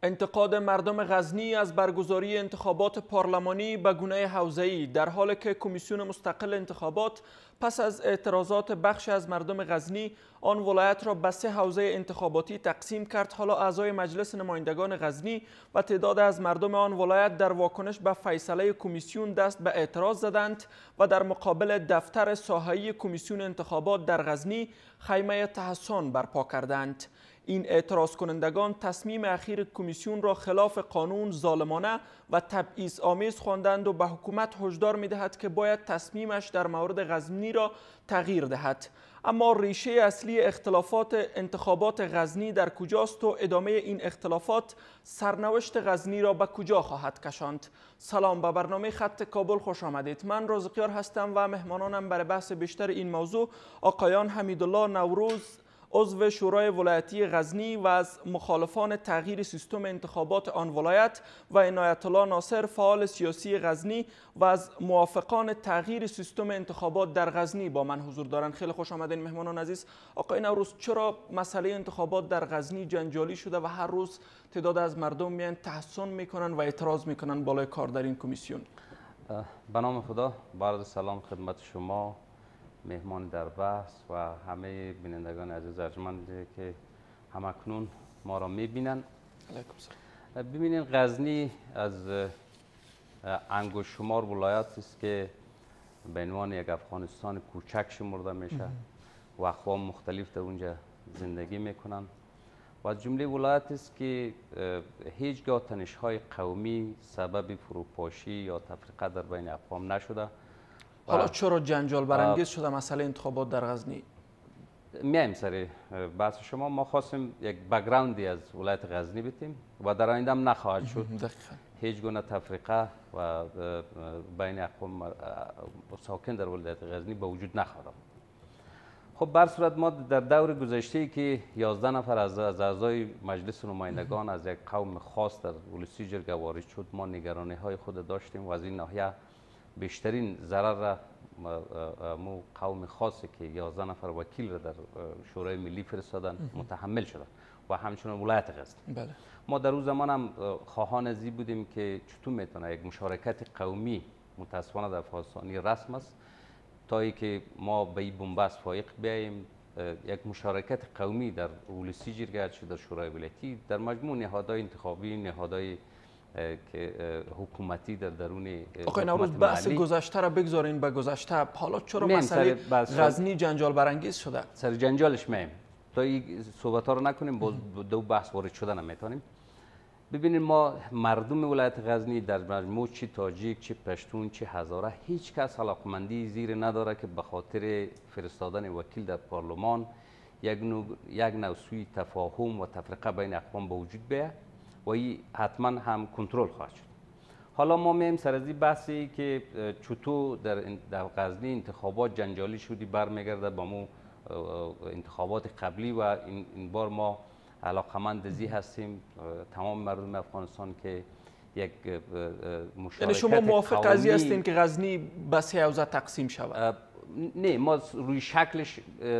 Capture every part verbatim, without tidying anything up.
انتقاد مردم غزنی از برگزاری انتخابات پارلمانی به گونه حوزه‌ای در حالی که کمیسیون مستقل انتخابات پس از اعتراضات بخش از مردم غزنی آن ولایت را به سه حوزه انتخاباتی تقسیم کرد. حالا اعضای مجلس نمایندگان غزنی و تعداد از مردم آن ولایت در واکنش به فیصله کمیسیون دست به اعتراض زدند و در مقابل دفتر ساحه‌ای کمیسیون انتخابات در غزنی خیمه تحصن برپا کردند. این اعتراض کنندگان تصمیم اخیر کمیسیون را خلاف قانون، ظالمانه و تبعیض آمیز خواندند و به حکومت هشدار می‌دهد که باید تصمیمش در مورد غزنی را تغییر دهد. اما ریشه اصلی اختلافات انتخابات غزنی در کجاست و ادامه این اختلافات سرنوشت غزنی را به کجا خواهد کشاند؟ سلام، به برنامه خط کابل خوش آمدید. من رازقیار هستم و مهمانانم برای بحث بیشتر این موضوع آقایان حمیدالله نوروز، عضو شورای ولایتی غزنی و از مخالفان تغییر سیستم انتخابات آن ولایت، و عنایت الله ناصر، فعال سیاسی غزنی و از موافقان تغییر سیستم انتخابات در غزنی با من حضور دارند. خیلی خوش آمدین مهمانان عزیز. آقای نوروز، چرا مسئله انتخابات در غزنی جنجالی شده و هر روز تعداد از مردم میان تحصن میکنن و اعتراض میکنن بالای کار در این کمیسیون؟ به نام خدا، عرض سلام خدمت شما، مهمان در بحث و همه بینندگان عزیز ارجمند که همکنون ما را میبینند. ببینید، غزنی از انگشت شمار ولایت است که به عنوان یک افغانستان کوچک شمرده میشه و اقوام مختلف در اونجا زندگی میکنند و از جمله ولایت است که هیچگاه تنش‌های قومی سبب فروپاشی یا تفرقه در بین اقوام نشده. حالا چرا جنجال برانگیز شده مسئله انتخابات در غزنی؟ میایم سر بحث شما. ما خواستیم یک بک‌گراندی از ولایت غزنی بدیم و در آینده هم نخواهد شد. هیچ گونه تفرقه و بین اقوام ساکن در ولایت غزنی به وجود نخواهد آمد. خب بر صورت ما در دور گذشته که یازده نفر از اعضای مجلس نمایندگان از یک قوم خاص در ولسی جرگه وارد شد، ما نگرانی های خود داشتیم و از این ناحیه بیشترین ضرر را مو قوم خاصی که یازده نفر وکیل را در شورای ملی فرستادن متحمل شدن و همچنین ولایت غزنی. بله. ما در اون زمان هم خواهان ازی بودیم که چطور میتونه یک مشارکت قومی، متاسفانه در افغانستان رسم است، تا ای که ما به این بنبست فایق بیاییم، یک مشارکت قومی در ولسی جرگه چه در شورای ولایتی، در مجموع نهادهای انتخابی، نهادهای که حکومتی در درون آقای نوروز، بحث گذشته را بگذارین به گذشته. حالا چرا مسئله غزنی جنجال برانگیز شده؟ سر جنجالش میم تا این صحبت ها رو نکنیم، باز دو بحث وارد شده نمیتونیم. ببینید، ما مردم ولایت غزنی در مجموع چه تاجیک، چه پشتون، چه هزاره، هیچ کس علاقمندی زیر نداره که به خاطر فرستادن وکیل در پارلمان یک نوع یک نوع سوی تفاهم و تفرقه بین اقوام به وجود بیاید و این حتما هم کنترل خواهد شد. حالا ما میم سر از این بحثی که چطور در در غزنی انتخابات جنجالی شدی برمیگرده با مو انتخابات قبلی و این, این بار ما علاقمند ازی هستیم تمام مردم افغانستان که یک مشارکت. یعنی شما موافق قضیه هستین که غزنی به سه حوزه تقسیم شود؟ نه، ما روی شکلش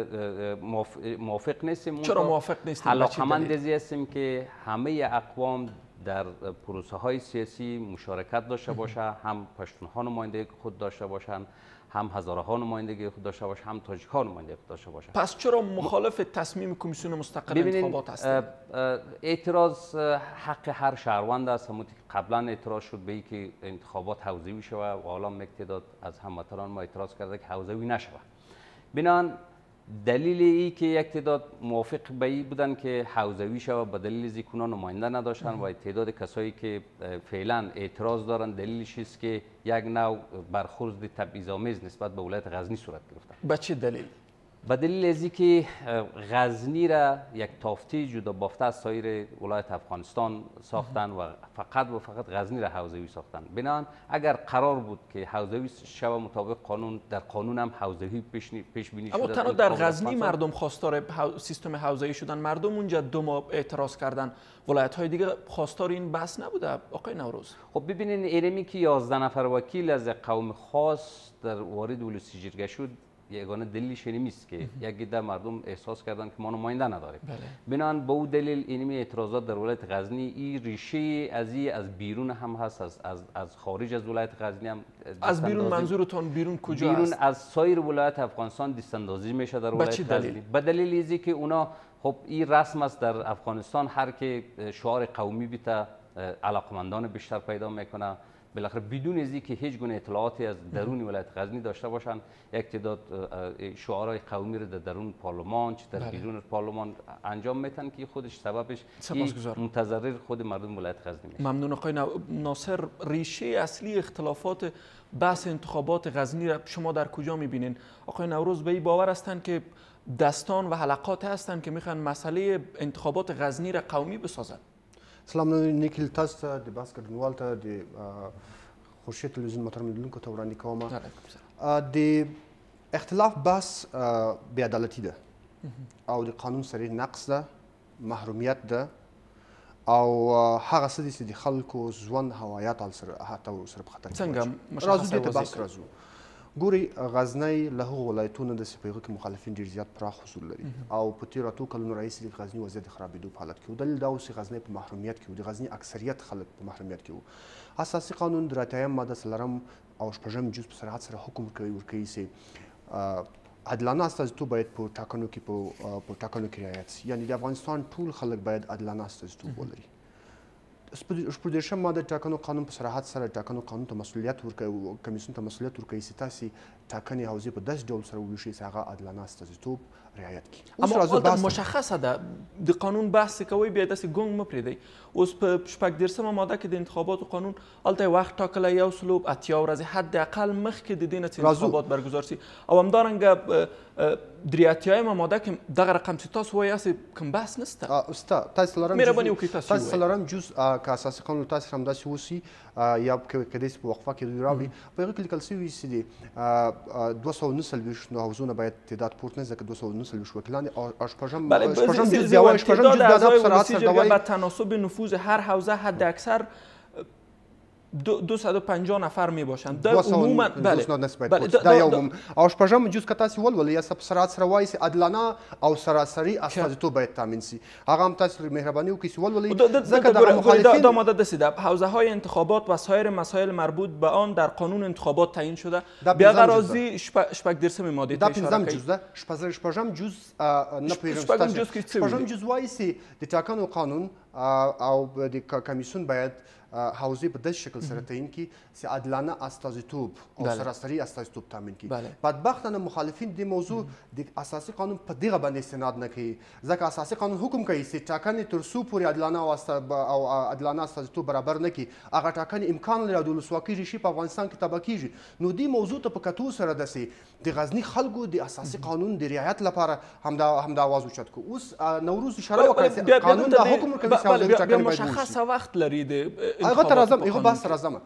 موافق نیستیم. چرا موافق نیستیم؟ علاقمند ازی هستیم که همه اقوام در پروسه های سیاسی مشارکت داشته باشه، هم پشتون ها نمایندگی خود داشته باشند، هم هزاره ها نمایندگی خود داشته باشه، هم تاجیک ها نمایندگی خود داشته باشه. پس چرا مخالف تصمیم کمیسیون مستقل انتخابات هستید؟ اعتراض حق هر شهروند است. همون قبلا اعتراض شد به اینکه انتخابات حوزه‌ای شود و حالا مقتداد از هموطنان ما اعتراض کرده که حوزه‌ای نشود. بنابراین دلیل ای که یک تعداد موافق به این بودن که حوزه‌ای شود به دلیل زیکونا نماینده نداشتن و تعداد کسایی که فعلا اعتراض دارن دلیلش است که یک نوع برخورد تبعیض‌آمیز نسبت به ولایت غزنی صورت گرفته. به چه دلیل؟ به دلیل ازی که غزنی را یک تافته جدا بافته از سایر ولایت افغانستان ساختن و فقط و فقط غزنی را حوزه‌ای ساختن. بنابراین اگر قرار بود که حوزه‌ای شود مطابق قانون، در قانون هم حوزه‌ای پیش پیش بینی شده. اما تنها در غزنی مردم خواستار سیستم حوزه‌ای شدن. مردم اونجا دو ماه اعتراض کردن، ولایت‌های دیگه خواستار این بحث نبوده آقای نوروز؟ خب ببینید، اینمی که یازده نفر وکیل از قوم خاص در وارد ولسی جرگه شد، یگانه دلیلش این نیست که یک عده مردم احساس کردن که ما نماینده نداریم. بنابراین به اون دلیل اینمی اعتراضات در ولایت غزنی این ریشه از از بیرون هم هست، از از از خارج از ولایت غزنی هم. از بیرون منظورتون بیرون کجا بیرون هست؟ از سایر ولایت افغانستان دستاندازی میشه در ولایت غزنی. به دلیل اینی که اونا خب این رسم است در افغانستان، هر که شعار قومی بیته علاقمندان بیشتر پیدا میکنه. بالاخره بدون از اینکه هیچ گونه اطلاعاتی از درون ولایت غزنی داشته باشند، یک تعداد شعارهای قومی رو در درون پارلمان چه در بیرون پارلمان انجام میتن که خودش سببش متضرر خود مردم ولایت غزنی میشه. ممنون آقای ناصر. ریشه اصلی اختلافات بحث انتخابات غزنی را شما در کجا میبینین؟ آقای نوروز به این باور هستند که دستان و حلقات هستند که میخوان مسئله انتخابات غزنی را قومی بسازند؟ سلام نیکل تاسو ته د بحث ګډونوال ته د خورشید تلویزیون محترم لیدونکو ته وړاندې کوم. د اختلاف بحث بې عدالتي ده او د قانون صریح نقص ده، محرومیت ده او هغه څه دي چې د خلکو ژوند هوایت حتی ورسره په خطر کې څنګه راځو دې ته بحث راځو. ګوري غزنی له هغو ولایتونو داسې په هغو کې مخالفین ډېر زیات پراخ حضور لري او په تېرو اتو کلونو راهیسې د غزني وضعیت د خرابېدو په حالت کې و. دلیل دا و چې غزنی په محرومیت کې و، د غزني اکثریت خلک په محرومیت کې و. اساسي قانون د اتیایم ماده څلورم او شپږم جز په صراحت سره حکم کوي ورکوي چې عادلانه استازیتوب باید په ټاکنو کې په ټاکنو کې رعایت شي، یعنې د افغانستان ټول خلک باید عادلانه استازیتوب ولري. شپږدېرشم ماده ټاکنو قانون په صراحت سره ټاکنو قانون ته مسؤلیت ورکوي، کمیسیون ته مسؤلیت ورکوي چې تاسې ټاکنې حوزې په داسې ډول سره وویشئ چې هغه عادلانه استازیتوب رعایت کړي. اما هلته مشخصه ده د قانون بحث کوي، بیا داسې ګونګ مه پرېږدئ. اوس په شپږدېرشمه ماده کې د انتخاباتو قانون هلته وخت ټاکلی یو سلو اتیا ورځې حداقل مخکې د دې نه چې انتخابات برګزار شي، او همدارنګه درې اتیایمه ماده کې دغه رقم چې تاسو وایي هسې کوم بحث نشته. سته تاسې څلورم مهرباني وکړئ تاسو تاسې څلورم جز که اساسي قانون تاسې سره همداسې وسي یا کیدای شي په وقفه کې دوی راوړي، په هغه کې لیکل شوي چې د دوه سوه نهه څلوېښت حوزونه باید تعداد پورته نه ځکه دوه سوه نهه څلوېښت وکیلان او شپږم شپږم جز بیا وایي شپږم جز بیا دا په صراحت سره دا وایي به تناسب نفوذ هر حوزه حد اکثر دویست و پنجاه نفر می باشند. در عموما بله دا یو عموم او شپږم جز که تاسې ولولئ یا په صراحت سره وایي چې عادلانه او سراسري استازیتوب باید تامین شي، هغه هم تاسې مهرباني وکړئ چې ولولئ ځکه دغه مخالفین دا ماده داسې ده: حوزه های انتخابات و سایر مسائل مربوط به آن در قانون انتخابات تعیین شده. بیا قراضی شپږدېرشمه ماده ته اشاره کوي. دا پنځم جز ده. شپږم جز نه پوهېږم شپږم جز وایي چې د ټاکنو قانون او د کمیسیون باید حوزې په داسې شکل سره تعیین کړي چې عادلانه استازیتوب او سراسري استازیتوب تامین کړي. بدبختانه مخالفین دې موضوع د اساسي قانون په دغه باندې استناد نه کوي، ځکه اساسي قانون حکم کوي چې ټاکنې تر څو پورې عادلانه او عادلانه استازیتوب برابر نه کړي، هغه ټاکنې امکان لري او د ولسواکۍ ریښې په افغانستان کې تباه کېږي. نو دې موضوع ته په کتو سره داسې د غزني خلکو د اساسي قانون د رعایت لپاره همدا همدا آواز اوچت کړو. اوس نوروز اشاره وکړه چې قانون دا حکم ورکوي چې حوزې ټاکنې باید وشي. مشخصه وخت لري د هغه ته راځم هغه بحث ته راځم.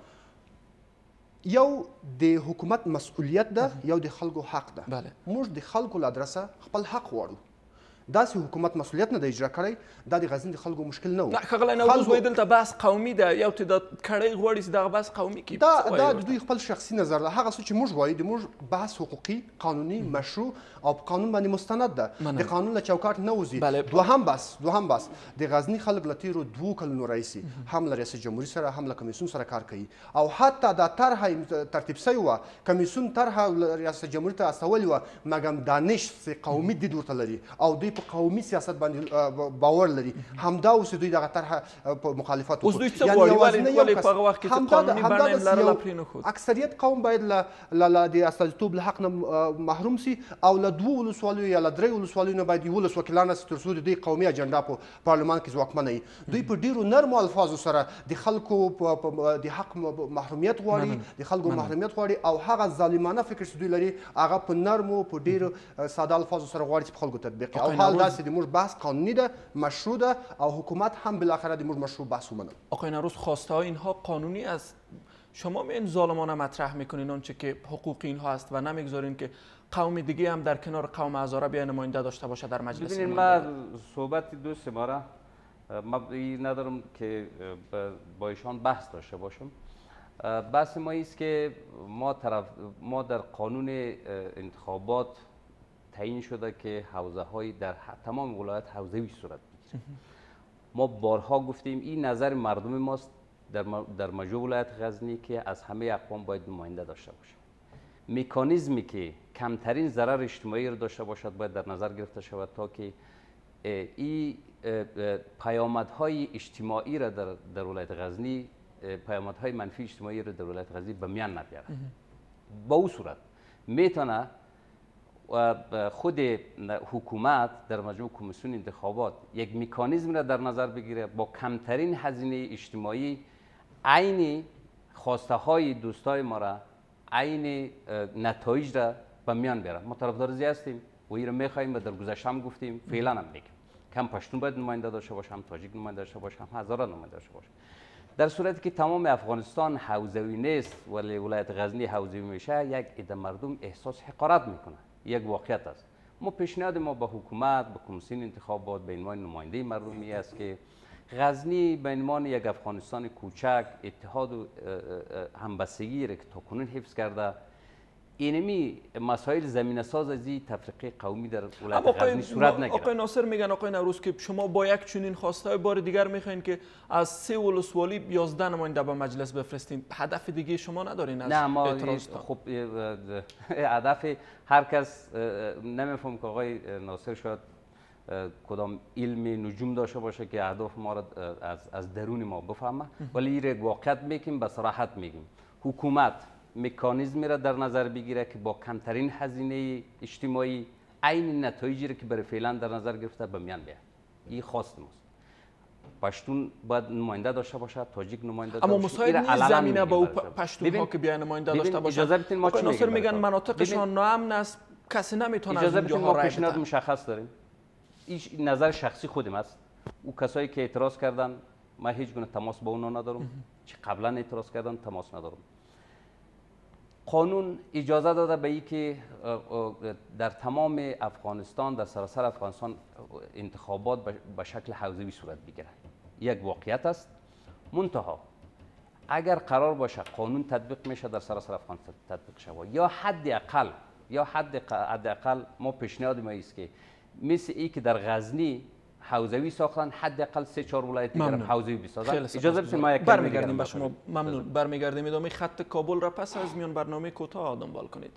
یو د حکومت مسؤلیت ده، یو د خلکو حق ده. موږ د خلکو له ادرسه خپل حق غواړو. داسې حکومت مسؤلیت نه دی اجرا کړی، دا د غزني د خلکو مشکل نه و. ښاغلی نوروز وایي دلته بحث قومي ده، یو تعداد کړی غواړي چې دغه بحث قومي کړي. دا د دوی خپل شخصي نظر ده. هغه څه چې موږ وایو د موږ بحث حقوقي، قانوني، مشروع او په قانون باندې مستند ده، د قانون له چوکاټ نه وځي. دوهم بحث دوهم بحث د غزني خلک له تېرو دوو کلونو راهیسې هم له ریاست جمهوري سره هم له کمیسیون سره کار کوي او حتی دا طرحه ترتیب سوې وه، کمیسیون طرحه ریاست جمهوري ته استولې وه، مګم دانش چې قومي دید ورته لري او دوی په قومي سیاست باندې باور لري، همدا اوس دوی دغه طرحه په مخالفت وکړو. اوس دوی څه غواړي؟ ولې په هغه وخت کې چې قانوني بڼه یې لرله پرېنښود؟ اکثریت قوم باید له د استازیتوب له حق نه محروم سي او له دوو ولسوالیو یا له درې ولسوالیو نه باید یولس وکیلان سي تر څو د دوی قومي اجنډا په پارلمان کې ځواکمنه وي. دوی په ډېرو نرمو الفاظو سره د خلکو د حق محرومیت غواړي، د خلکو محرومیت غواړي او هغه ظالمانه فکر چې دوی لري هغه په نرمو په ډېرو ساده الفاظو سره غواړي چې په خلکو تطبیق کړي. او حال داسې د موږ بحث قانونی ده، مشروع ده او حکومت هم بالاخره د موږ مشروع بحث ومنه. آقای نوروز، خواسته های اینها قانونی است؟ شما میان ظالمانه مطرح میکنین آنچه که حقوق اینها است و نمیگذارین که قوم دیگه هم در کنار قوم هزاره بیا نماینده داشته باشه در مجلس؟ ببینید، ما صحبت دوست ما را ما ندارم که با ایشان بحث داشته باشم، بحث ما است که ما طرف ما در قانون انتخابات تعیین شده که حوزه های در تمام ولایت حوزوی صورت بگیره. ما بارها گفتیم این نظر مردم ماست در در مجموع ولایت غزنی که از همه اقوام باید نماینده داشته باشه. مکانیزمی که کمترین ضرر اجتماعی را داشته باشد باید در نظر گرفته شود تا که این پیامدهای اجتماعی را در در ولایت غزنی پیامدهای منفی اجتماعی را در ولایت غزنی به میان نبیاره. با او صورت میتونه خود حکومت در مجموع کمیسیون انتخابات یک مکانیزم را در نظر بگیره با کمترین هزینه اجتماعی عین خواسته های دوستای ما را عین نتایج را به میان بیاره. ما طرفدار زی هستیم و این را میخواهیم و در گذشته هم گفتیم، فعلا هم میگیم کم پشتون باید نماینده داشته باشه، هم تاجیک نماینده داشته باشه، هم هزاره نماینده داشته باشه. در صورتی که تمام افغانستان حوزوی نیست ولی ولایت غزنی حوزوی میشه، یک عده مردم احساس حقارت میکنه. یک واقعیت است. ما پیشنهاد ما به حکومت، به کمیسیون انتخابات به عنوان نماینده مردمی است که غزنی به عنوان یک افغانستان کوچک اتحاد و همبستگی را که تاکنون حفظ کرده، اینمی مسائل زمینه ساز از این تفریقه قومی در ولایت غزنی صورت نگیره. آقای ناصر میگن آقای نوروز که شما با یک چنین خواسته بار دیگر میخواین که از سه ولسوالی یازده نماینده به مجلس بفرستین. هدف دیگه شما ندارین از نه ما اعتراض؟ خب هدف هر کس نمیفهم که آقای ناصر شاید کدام علم نجوم داشته باشه که اهداف ما را از از درون ما بفهمه، ولی این واقعیت میگیم، به صراحت میگیم. حکومت مکانیزمی را در نظر بگیره که با کمترین هزینه اجتماعی عین نتایجی را که برای فعلا در نظر گرفته به میان بیاره. این خواست ماست. پشتون باید نماینده داشته باشه، تاجیک نماینده داشته باشه. اما مسائل نیست زمینه با پشتون ها که بیان نماینده داشته باشه. اجازه بدین ما چی میگیم؟ ناصر میگن مناطقشان ناامن است، کسی نمیتونه از اونجا ها رای بده. پیشنهاد مشخص داریم. این نظر شخصی خودم است. او کسایی که اعتراض کردن ما هیچ گونه تماس با اونا ندارم. چه قبلا اعتراض کردن تماس ندارم. قانون اجازه داده به این که در تمام افغانستان، در سراسر افغانستان انتخابات به شکل حوزوی صورت بگیره. یک واقعیت است. منتها اگر قرار باشه قانون تطبیق میشه در سراسر افغانستان تطبیق شود، یا حد اقل یا حد اقل ما پیشنهاد ما است که مثل ای که در غزنی حوزوی ساختن، حداقل سه چهار ولایت دیگر حوزوی بسازن. اجازه بدید ما یک برمیگردیم به شما. ممنون. برمیگردیم ادامه خط کابل را پس از میان برنامه کوتاه دنبال کنید.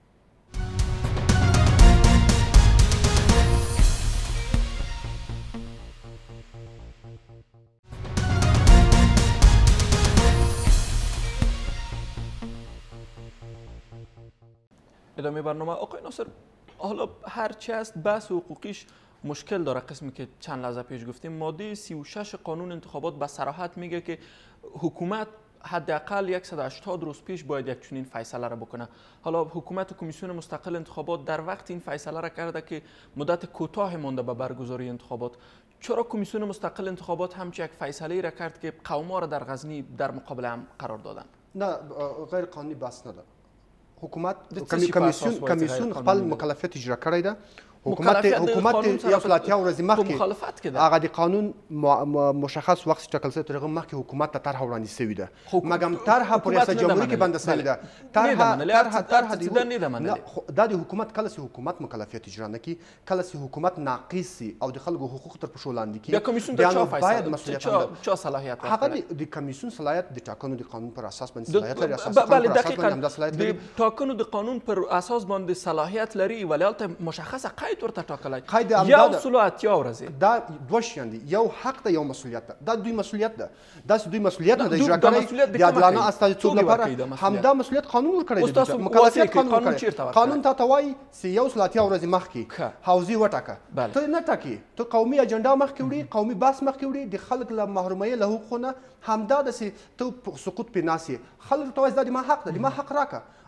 ادامه برنامه. آقای ناصر، حالا هر چی است بحث حقوقیش مشکل داره. قسمی که چند لحظه پیش گفتیم ماده سی و شش قانون انتخابات به صراحت میگه که حکومت حداقل صد و هشتاد روز پیش باید یک چنین فیصله را بکنه. حالا حکومت کمیسیون مستقل انتخابات در وقت این فیصله را کرده که مدت کوتاه مانده به برگزاری انتخابات. چرا کمیسیون مستقل انتخابات همچین یک فیصله را کرد که قوم‌ها را در غزنی در مقابل هم قرار دادن؟ نه، غیر قانونی بس نداره. حکومت کمیسیون کمیسیون خپل مکلفیت اجرا کړی ده. حکومت حکومت یو سل اتیا ورځې مخکې هغه د قانون مشخص وخت ټاکل شوی تر هغه مخکې حکومت ته طرحه وړاندې شوې ده، مګم طرحه په ریاست جمهوریت کې بنده شوې ده. طرحه طرحه طرحه دا د حکومت کله چې حکومت مکلفیت اجرا نه کړي، کله چې حکومت ناقص سي او د خلکو حقوق تر پښو لاندې کړي، بیا کمیسیون ته چا فیصله چا صلاحیت هغه د کمیسیون صلاحیت د ټاکنو د قانون پر اساس باندې صلاحیت لري. اساس بله دقیقاً د ټاکنو د قانون پر اساس باندې صلاحیت لري، ولی البته مشخصه قید ورته ټاکلی یو سل و اتیا ورځې. دا دوه شیان دي، یو حق ده یو مسؤلیت ده. دا دوی مسؤلیت ده، داسې دوی مسؤلیت نه ده اجرا کړی د عادلانه استازیتوب لپاره. همدا مسؤلیت قانون ورکړی دی، مکلفیت قانون ورکړی. قانون ته ته وایي چې یو سل اتیا ورځې مخکې حوزې وټاکه، ته نه ټاکې، ته قومي اجنډا مخکې وړي، قومي بحث مخکې وړي، د خلک له محرومیۍ له حقوقو نه همدا داسې ته سقوط پې ناست یې. خلک ته وایي دا د ما حق ده، د ما حق راکړه.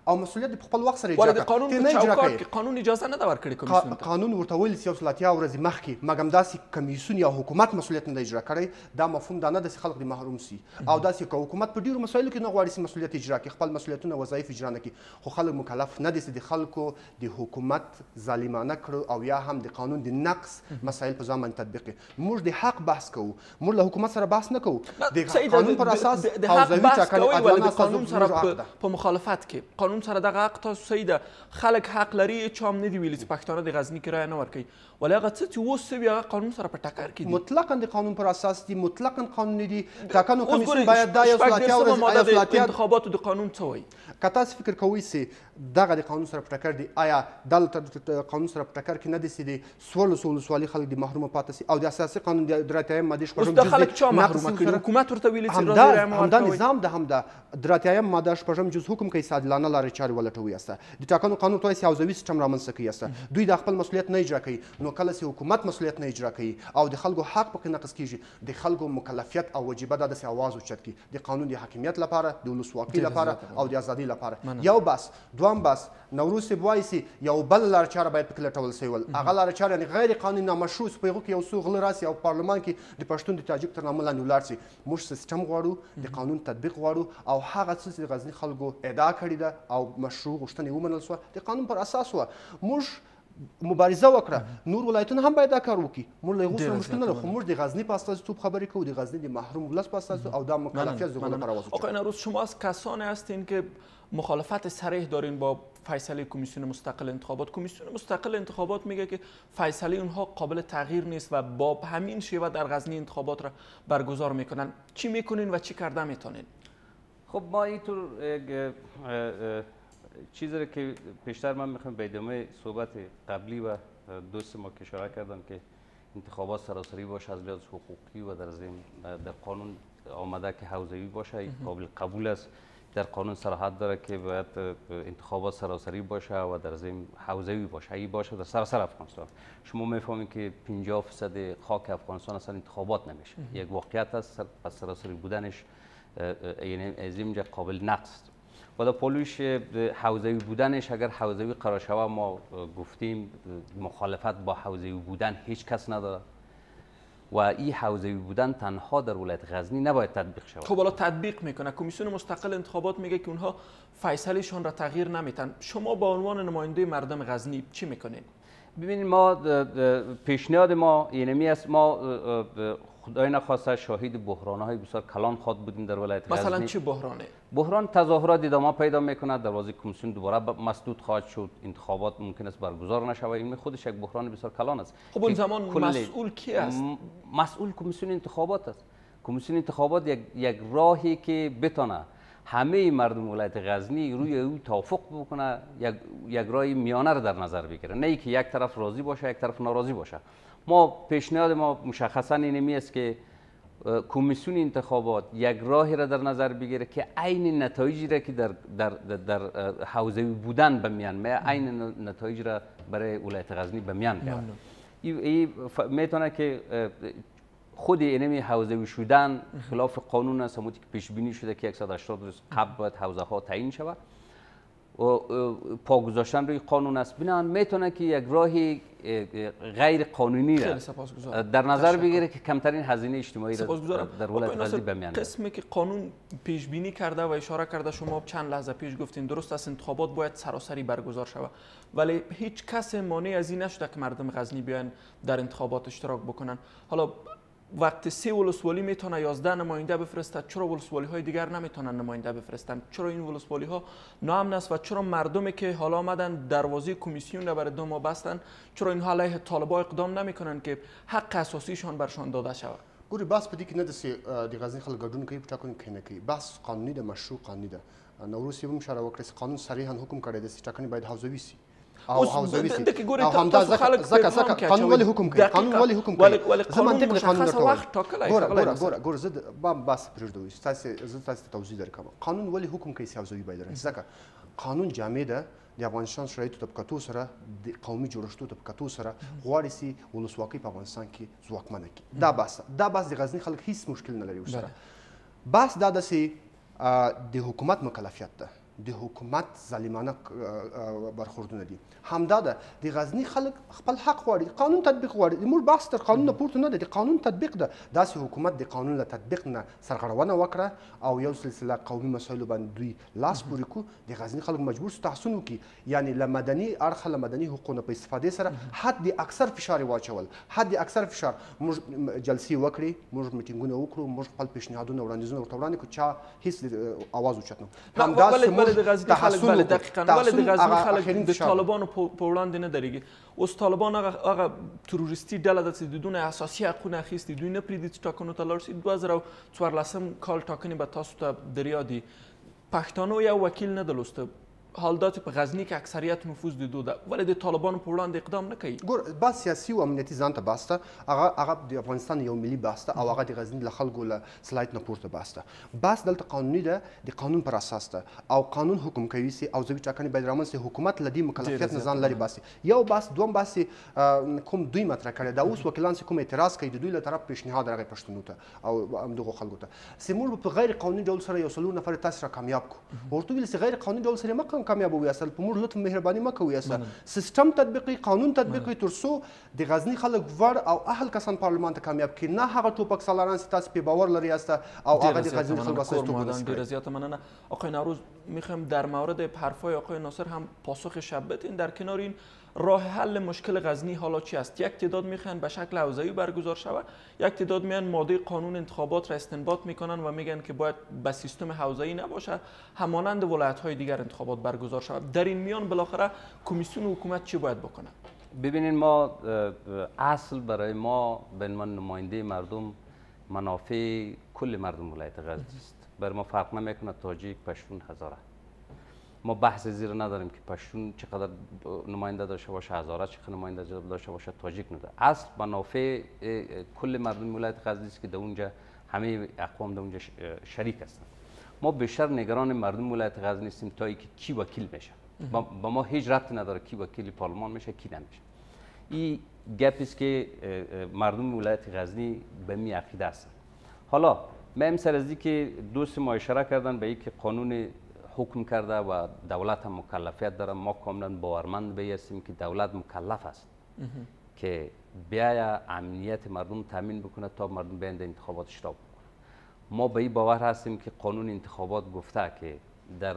او مسؤلیت په خپل وخت سره اجرا کوي. قانون په چوکاټ کې قانون اجازه نه ده ورکړې کمیسیون ته. قانون ورته ویل چې یو سل اتیا ورځې مخکې مګم داسې کمیسیون یا حکومت مسؤلیت نه اجرا کړی، دا مفهوم دا نه ده چې خلک دې محروم سي او داسې که حکومت په ډېرو مسایلو کې نه غواړي چې مسؤلیت اجرا کړي، خپل مسؤلیتونه وظایف اجرا نه کړي، خو خلک مکلف نه دي چې د خلکو د حکومت ظالمانه کړو او یا هم د قانون د نقص مسایل په ځان باندې تطبیق کړي. موږ د حق بحث کوو، موږ له حکومت سره بحث نه کوو، د قانون پر اساس حوزوي ټاکنې عدالانه قانون سره په مخالفت کې قانون سره دغه حق تاسو سیده خلک حق لري، چا هم نه دي ویلي چې پښتانه د غزني کې رایه نه ورکوي، ولې هغه څه چې اوس سوي هغه قانون سره په ټکر کې دي. مطلقاً د قانون پر اساس دي، مطلقاً قانوني دي. ټاکنو کمیسیون باید دا یو سل اتیا ورځې د انتخاباتو د قانون څه وایي. که تاسو فکر کوئ چې دغه د قانون سره په ټکر دي، آیا دا قانون سره په ټکر کې نه دي چې د څوارلسو ولسوالۍ خلک د محرومه پاتې سي او د اساسي قانون د اتیایم مادې شپږم جز خلک چا محرومه کړي؟ حکومت ورته ویلي چې راځي رایه مو همدا نظام ده، همدا د اتیایم ماده شپږم جز حکم کوي چې عادلانه لارې چارې ولټوي است. د ټاکنو قانون توای چې حوزوي سیستم رامنځته کوي است، دوی د خپل مسؤلیت نه اجرا کوي، نو کله چې حکومت مسؤلیت نه اجرا کوي او د خلکو حق پکې نقض کیږي، د خلکو مکلفیت او وجیبه ده چې اواز اوچت کړي د قانون د حاکمیت لپاره، د ولسواکۍ لپاره او د ازادۍ لپاره. یو بس دوام بس نوروز صاحب وایي چې یو بل لارې چاره باید پکې لټول سوی ول، هغه لارې چاره یعنې غیر قانوني نامشروع په هغو کې یو څو غله راسي او پارلمان کې د پښتون د تاجک تر نامه لاندې ولاړ سي. موږ سیستم غواړو، د قانون تطبیق غواړو او هغه څه چې د غزني خلکو ادعا کړې ده او مشروع غوښتنې ومنل سوه د قانون پر اساس وه. موږ مبارزه وکړه، نور ولایتونه هم باید دا کار وکړي، موږ له هغو سره مشکل نه لرو، خو موږ د غزني په استازیتوب خبرې کوو، د غزني د محروم ولس په استازیتوب او دا مکلفیت د هغو لپاره آواز. آقای نوروز، شما از کسانی هستین که مخالفت صریح دارین با فیصله کمیسیون مستقل انتخابات. کمیسیون مستقل انتخابات میگه که فیصله اونها قابل تغییر نیست و با همین شیوه در غزنی انتخابات را برگزار میکنن. چی میکنین و چی کرده میتونین؟ خب ما اینطور چیزی را که پیشتر من میخوام به ادامه صحبت قبلی و دوست ما که اشاره کردن که انتخابات سراسری باشه از لحاظ حقوقی و در ضمن در قانون آمده که حوزوی باشه قابل قبول است. در قانون صراحت داره که باید انتخابات سراسری باشه و در ضمن حوزوی باشه، این باشه در سراسر افغانستان. شما میفهمید که پنجاه درصد خاک افغانستان اصلا انتخابات نمیشه، یک واقعیت است. پس سراسری بودنش یعنی از اینجا قابل نقص. و در پلوش حوزوی بودنش اگر حوزوی قرار شود، ما گفتیم مخالفت با حوزوی بودن هیچ کس نداره و این حوزوی بودن تنها در ولایت غزنی نباید تطبیق شود. خب حالا تطبیق میکنه کمیسیون مستقل انتخابات، میگه که اونها فیصلهشون را تغییر نمیتن. شما با عنوان نماینده مردم غزنی چی میکنین؟ ببینید ما پیشنهاد ما اینمی است، ما خدای نخواسته شاهد بحران‌های بسیار کلان خود بودیم در ولایت غزنی. مثلا چه بحرانه؟ بحران تظاهرات ادامه پیدا میکنه، دروازه کمیسیون دوباره مسدود خواهد شد، انتخابات ممکن است برگزار نشود. این خودش یک بحران بسیار کلان است. خب اون زمان مسئول کی است؟ مسئول کمیسیون انتخابات است. کمیسیون انتخابات یک یک راهی که بتونه همه مردم ولایت غزنی روی او توافق بکنه، یک یک راه میانه را در نظر بگیره، نه اینکه یک طرف راضی باشه یک طرف ناراضی باشه. ما پیشنهاد ما مشخصا اینمی است که کمیسیون انتخابات یک راهی را در نظر بگیره که عین نتایجی را که در در در حوزه بودن به میان میاد، عین نتایج را برای ولایت غزنی به میان بیاره. این میتونه که خود اینمی حوزه شدن خلاف قانون است، همونطور که پیش بینی شده که صد و هشتاد روز قبل باید حوزه ها تعیین شود و پا گذاشتن روی قانون است. بنابراین میتونه که یک راهی غیر قانونی را در نظر بگیره که کمترین هزینه اجتماعی را در ولایت غزنی به میان بیاره. قسمی که قانون پیش بینی کرده و اشاره کرده، شما چند لحظه پیش گفتین درست است انتخابات باید سراسری برگزار شود، ولی هیچ کس مانع از این نشده که مردم غزنی بیان در انتخابات اشتراک بکنن. حالا وقتی سه ولسوالی میتونه یازده نماینده بفرستد، چرا ولسوالی های دیگر نمیتونن نماینده بفرستن؟ چرا این ولسوالی ها ناامن است و چرا مردمی که حالا آمدن دروازه کمیسیون را برای دو ماه بستن، چرا اینها علیه طالبان اقدام نمیکنن که حق اساسیشان برشان داده شود؟ ګوري بحث په دې کې نه ده چې د غزني خلک ګډون کوي په ټاکنو کې نه کوي، بحث قانوني ده، مشروع قانوني ده. نوروز صاحب هم اشاره وکړه چې قانون صریحا حکم کړی دی چې ټاکنې باید حوزوي سي او حوزوي سي او همدا ځکه قانون ولې حکم کوي، قانون ولې حکم کوي، زه منطق د قانون درته وایم. ګوره ګوره ګوره ګوره زه بام بحث پرېږدوئ، تاسې زه تاسې ته توضیح درکوم. قانون ولې حکم کوي چې حوزوي باید راشي؟ ځکه قانون جامع ده، د افغانستان شرایطو ته په کتو سره د قومي جوړښتو ته په کتو سره غواړي چې ولسواکۍ په افغانستان کې ځواکمنه کړي. دا بحث دا بحث د غزني خلک هیڅ مشکل نه لري ورسره. بحث دا ده چې د حکومت مکلفیت ده، د حکومت ظالمانه برخوردونه دي. همدا ده د غزني خلک خپل حق غواړي، قانون تطبیق غواړي. زموږ بحث تر قانون نه پورته نه دی، د قانون تطبیق ده. داسې حکومت د قانون له تطبیق نه سرغړونه وکړه او یو سلسله قومي مسایلو باندې دوی لاس پورې کړو، د غزني خلک مجبور سو تحسن وکړي. یعنی له مدني اړخه له مدني حقوقو په استفادې سره حد اکثر فشار یې واچول، حد اکثر فشار. موږ جلسې وکړې، موږ میټینګونه وکړو، موږ خپل پیشنهادونه وړاندیزونه ورته وړاندې کړو، چا هیڅ اواز اوچت نه. همداسې د غزني خلک بله دقیقاً ولې د غزني خلک د طالبانو په وړاندې نه درېږي؟ اوس طالبان هغه تروریستي ډله ده چې د دوی نه اساسي حقونه اخیستي، دوی نه پرېږدي چې ټاکنو ته لاړ شي. دوه زره څوارلسم کال ټاکنې به تاسو ته در یاد وي. پښتانو یو وکیل نه درلوسته، حال دا چې په غزني کې اکثریت نفوذ د دوی ده، ولې د طالبانو په وړاندې اقدام نه کوي؟ ګور بحث سیاسي او امنیتي ځان ته بحث ده، هغه هغه د افغانستان یو ملي بحث ده او هغه د غزني له خلکو له صلاحیت نه پورته بحث ده. بحث دلته قانوني ده، د قانون پر اساس ده او قانون حکم کوي چې او ځوی ټاکنې باید رامنځته حکومت له دې مکلفیت نه ځان لرې باسي. یو بحث. دوم بحث کوم دوی مطرح کړی دا اوس وکیلان چې کوم اعتراض کوي د دوی له طرف پیشنهاد راغی پښتنو ته او همدغو خلکو ته چې موږ په غیر قانوني ډول سره یو څلور نفر تاسو را کامیاب کړو. ورته ویل چې غیر قانوني ډول سره مه کامیابوي، اصل موږ لطف مهرباني مه کوئ، سیستم تطبیقي، قانون تطبیقي تر څو د غزني خلک ور او اهل کسان پارلمان ته کامیاب کړي، نه هغه ټوپک سالاران چې تاسو پې باور لري است او هغه د غزني خلک استفاده. ډیره زیاته مننه آقای نوروز. میخوایم در مورد حرفای آقای ناصر هم پاسخ شب بدین. در کنار این راه حل مشکل غزنی حالا چی است؟ یک تعداد میخوان به شکل حوزه‌ای برگزار شود، یک تعداد میان ماده قانون انتخابات را استنباط میکنن و میگن که باید به سیستم حوزه‌ای نباشه، همانند ولایت‌های دیگر انتخابات برگزار شود. در این میان بالاخره کمیسیون حکومت چی باید بکنه؟ ببینید ما اصل برای ما به عنوان نماینده مردم منافع کل مردم ولایت غزنی است. بر ما فرق نمیکنه تاجیک، پشتون، هزاره. ما بحث زیر نداریم که پشتون چقدر نماینده داشته باشه، هزاره چقدر نماینده داشته باشه، تاجیک نداره. اصل منافع کل مردم ولایت غزنی است که در اونجا همه اقوام در اونجا شریک هستند. ما بیشتر نگران مردم ولایت غزنی هستیم تا اینکه کی وکیل میشه. با ما هیچ ربطی نداره کی وکیل پارلمان میشه کی نمیشه. این گپ است که مردم ولایت غزنی به می عقیده هستند. حالا من سر از که دوست ما اشاره کردن به اینکه قانون حکم کرده و دولت هم مکلفیت داره، ما کاملا باورمند به هستیم که دولت مکلف است که بیاید امنیت مردم تامین بکنه تا مردم بیان در انتخابات اشتراک بکنه. ما به این باور هستیم که قانون انتخابات گفته که در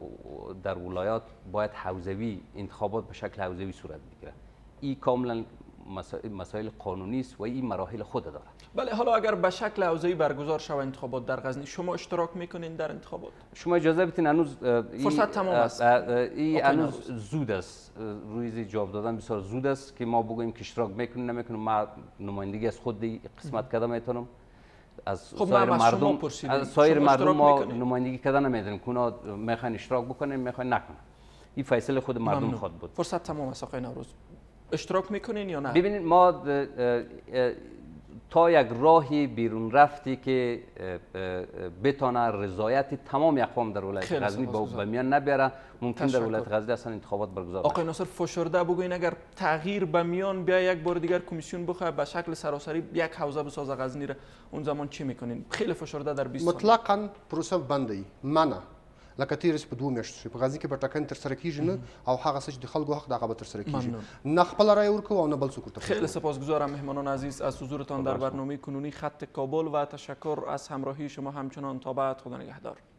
در ولایات باید حوزوی انتخابات به شکل حوزوی صورت بگیره. این کاملا مسائل قانونی است و این مراحل خود داره. بله، حالا اگر به شکل حوزه‌ای برگزار شود انتخابات در غزنی، شما اشتراک میکنین در انتخابات؟ شما اجازه بدین هنوز فرصت تمام است. این هنوز زود است، روی جواب دادن بسیار زود است که ما بگوییم که اشتراک میکنیم نمیکنیم. ما نمایندگی از خود قسمت کرده میتونم. از خب سایر مردم از سایر مردم ما نمایندگی کردن نمیدونیم که اونا میخوان اشتراک بکنن میخوان نکنن. این فیصله خود مردم خود بود. فرصت تمام است آقای نوروز. اشتراک میکنین یا نه؟ ببینید ما تا یک راهی بیرون رفتی که بتونه رضایت تمام اقوام در ولایت غزنی به میان نبره، ممکن در ولایت غزنی اصلا انتخابات برگزار بشه. آقای ناصر فشرده بگوین اگر تغییر به میان بیا یک بار دیگر کمیسیون بخواد به شکل سراسری یک حوزه بسازه غزنی را، اون زمان چی میکنین؟ خیلی فشرده در بیست مطلقاً پروسه بندي منع لکه تیرس په دوه میاشتو په غزني کې به ټاکنې ترسره کیږي نه او هغه څه چې د خلکو حق دغه به ترسره کیږي، نه خپل رای ورکوو او نه بل څوک ورته. خیلی سپاسگزارم مهمانان عزیز از حضورتان در برنامه کنونی خط کابل و تشکر از همراهی شما همچنان. تا بعد، خدا نگهدار.